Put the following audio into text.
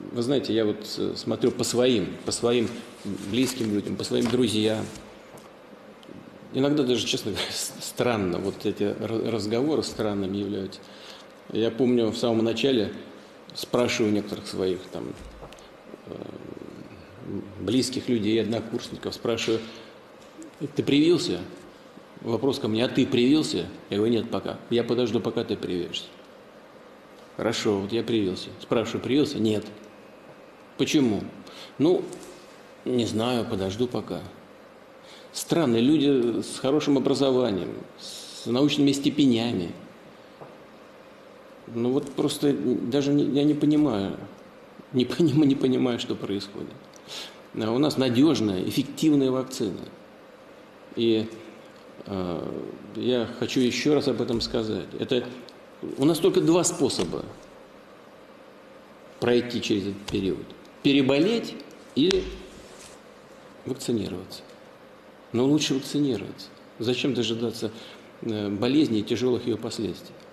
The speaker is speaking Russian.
Вы знаете, я вот смотрю по своим близким людям, по своим друзьям. Иногда даже, честно говоря, странно, вот эти разговоры странными являются. Я помню, в самом начале спрашиваю некоторых своих там близких людей, однокурсников, спрашиваю: ты привился? Вопрос ко мне: а ты привился? Я говорю: нет пока. Я подожду, пока ты привьешься. Хорошо, вот я привился. Спрашиваю: привился? Нет. Почему? Ну, не знаю, подожду пока. Странные люди с хорошим образованием, с научными степенями. Ну вот просто даже я не понимаю, не понимаю, что происходит. У нас надежная, эффективная вакцина. И я хочу еще раз об этом сказать. У нас только два способа пройти через этот период: переболеть или вакцинироваться. Но лучше вакцинироваться. Зачем дожидаться болезни и тяжелых ее последствий?